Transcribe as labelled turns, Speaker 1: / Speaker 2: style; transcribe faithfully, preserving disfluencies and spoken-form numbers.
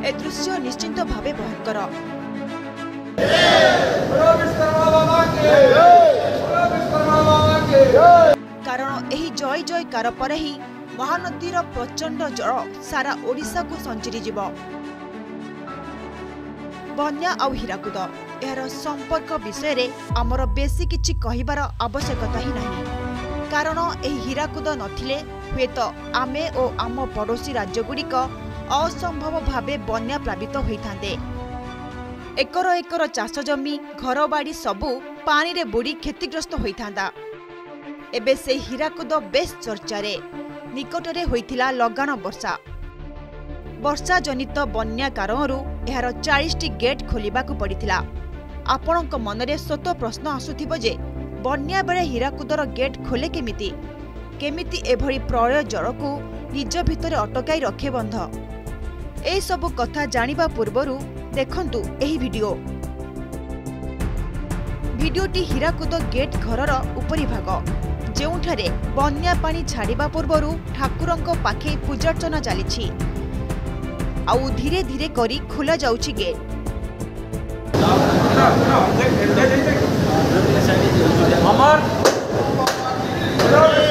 Speaker 1: ए दृश्य निश्चिंत भावे भयंकर। कारण एही जय जयकार पर ही महानदीर प्रचंड जल सारा ओडिशा को संचिरी जीव। बन्या आउ हीराकुद यार संपर्क विषय रे आमर बेसी किछि कहिबार आवश्यकता ही नहीं, कारण एही हीराकुद नथिले हुएत आमे ओ आम पड़ोसी राज्यगुड़िक असंभव भावे बन्या प्लावित होइथांते। एकर एकर चाष जमी घर बाड़ी सबू पानी रे बुड़ी क्षतिग्रस्त होइथांता। एबे से हीराकुद बेस चर्चारे। निकटरे होइथिला लगाण वर्षा वर्षा जनित बन्या कारणरू एहार चालीस टी गेट खोलिबाकू पड़िथिला। आपणक मनरे स्वत प्रश्न आसुथिबो जे बन्या बेले हीराकुदर गेट खोले केमिति केमिति एभଳି प्रलय जलकू निज भितरे अटकाई रखे बंध। ए सबु कथा जानिबा पूर्वरु देखंतु एही वीडियो। वीडियोटी हीराकुद गेट घरर उपरी भाग, जेउठारे बन्या पानी छाड़िबा पूर्वरु ठाकुरंक पाखे पूजार्चना चलीछि। आउ धीरे धीरे करी खोला जाउछि गेट।
Speaker 2: अमर